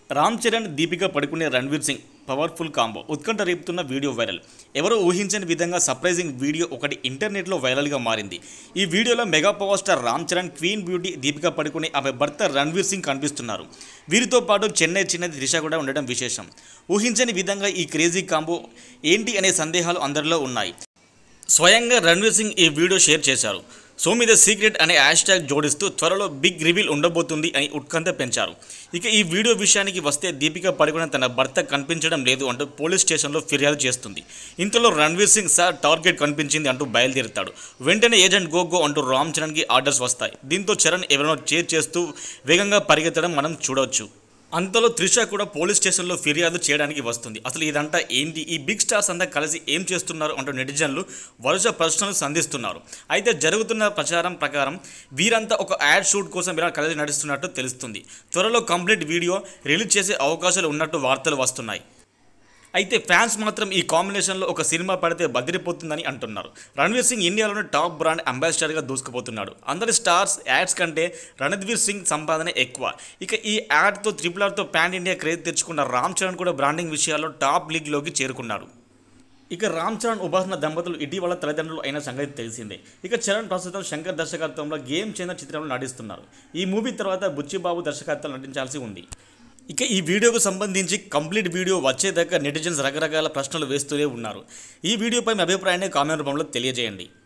రామ్చరణ్, దీపిక పడుకునే Ranveer Singh powerful combo ఉత్కంఠ రేపుతున్న video viral. ఎవరో ఊహించని విధంగా సర్ప్రైజింగ్ వీడియో ఒకటి ఇంటర్నెట్లో వైరల్గా మారింది. ఈ వీడియోలో mega power star Ram Charan, queen beauty Deepika Padukone ఆమె భర్త రణ్వీర్ సింగ్ కనిపిస్తున్నారు. వీరితో పాటు చెన్నై త్రిష కూడా ఉండడం విశేషం. ఊహించని విధంగా ఈ క్రేజీ కాంబో ఏంటి అనే సందేహాలు అందరిలో ఉన్నాయి. స్వయంగా రణ్వీర్ సింగ్ ఈ వీడియో షేర్ చేశారు. సో మీద సీక్రెట్ అనే హ్యాష్ ట్యాగ్ జోడిస్తూ త్వరలో బిగ్ రివీల్ ఉండబోతుంది అని ఉత్కంఠ పెంచారు. ఇక ఈ వీడియో విషయానికి వస్తే దీపిక పడుకునే తన భర్త కనిపించడం లేదు అంటూ పోలీస్ స్టేషన్లో ఫిర్యాదు చేస్తుంది. ఇంతలో రణ్వీర్ సింగ్ సార్ టార్గెట్ కనిపించింది అంటూ బయలుదేరుతాడు. వెంటనే ఏజెంట్ గో అంటూ రామ్ చరణ్కి ఆర్డర్స్ వస్తాయి. దీంతో చరణ్ ఎవరినో చేజ్ చేస్తూ వేగంగా పరిగెత్తడం మనం చూడవచ్చు. అంతలో త్రిష కూడా పోలీస్ స్టేషన్లో ఫిర్యాదు చేయడానికి వస్తుంది. అసలు ఇదంతా ఏంటి, ఈ బిగ్ స్టార్స్ అంతా కలిసి ఏం చేస్తున్నారు అంటూ నెటిజన్లు వరుస ప్రశ్నలు సంధిస్తున్నారు. అయితే జరుగుతున్న ప్రచారం ప్రకారం వీరంతా ఒక యాడ్ షూట్ కోసం ఇలా కలిసి నడుస్తున్నట్టు తెలుస్తుంది. త్వరలో కంప్లీట్ వీడియో రిలీజ్ చేసే అవకాశాలు ఉన్నట్టు వార్తలు వస్తున్నాయి. అయితే ఫ్యాన్స్ మాత్రం ఈ కాంబినేషన్లో ఒక సినిమా పడితే బదిరిపోతుందని అంటున్నారు. రణ్వీర్ సింగ్ ఇండియాలోని టాప్ బ్రాండ్ అంబాసిడర్గా దూసుకుపోతున్నాడు. అందరి స్టార్స్ యాడ్స్ కంటే రణ్వీర్ సింగ్ సంపాదన ఎక్కువ. ఇక ఈ యాడ్తో RRRతో పాన్ ఇండియా క్రేజ్ తెచ్చుకున్న రామ్ చరణ్ కూడా బ్రాండింగ్ విషయాల్లో టాప్ లీగ్లోకి చేరుకున్నాడు. ఇక రామ్ చరణ్ ఉపాసన దంపతులు ఇటీవల తల్లిదండ్రులు అయిన సంగతి తెలిసిందే. ఇక చరణ్ ప్రస్తుతం శంకర్ దర్శకత్వంలో గేమ్ చేంజర్ చిత్రంలో నటిస్తున్నారు. ఈ మూవీ తర్వాత బుచ్చిబాబు దర్శకత్వంలో నటించాల్సి ఉంది. ఇక ఈ వీడియోకు సంబంధించి కంప్లీట్ వీడియో వచ్చేదాకా నెటిజన్స్ రకరకాల ప్రశ్నలు వేస్తూనే ఉన్నారు. ఈ వీడియోపై మీ అభిప్రాయాన్ని కామెంట్ రూపంలో తెలియజేయండి.